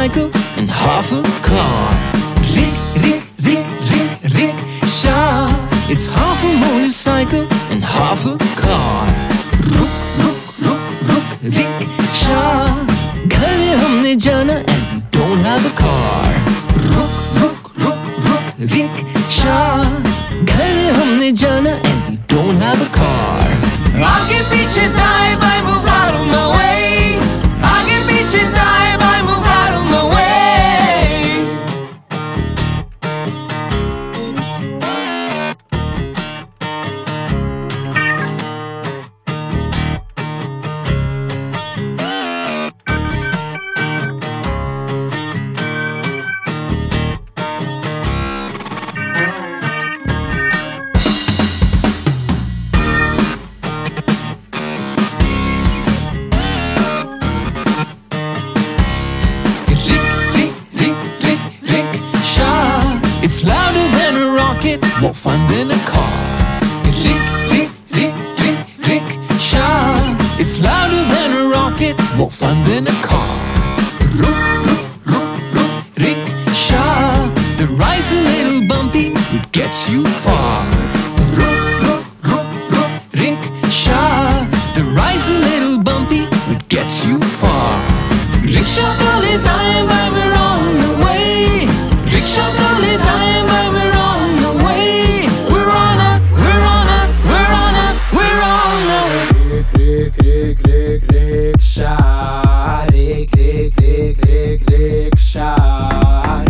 motorcycle and half a car. Rickshaw. It's half a motorcycle and half a car. Rickshaw. घर हमने जाना and we don't have a car. Rickshaw. घर हमने जाना and we don't have a car. आगे पीछे दाएं बाएं move out of my way. आगे पीछे दाएं बाएं move out of my way. It's louder than a rocket, more fun than a car. Rickshaw. It's louder than a rocket, more fun than a car. Rickshaw. The ride's a little bumpy, it gets you far. Rickshaw. The ride's a little bumpy, it gets you far. Rickshaw gole daएं बाएं we're on the way. Rickshaw gole daएं बाएं we're on the way. We're on a rickshaw. Rickshaw.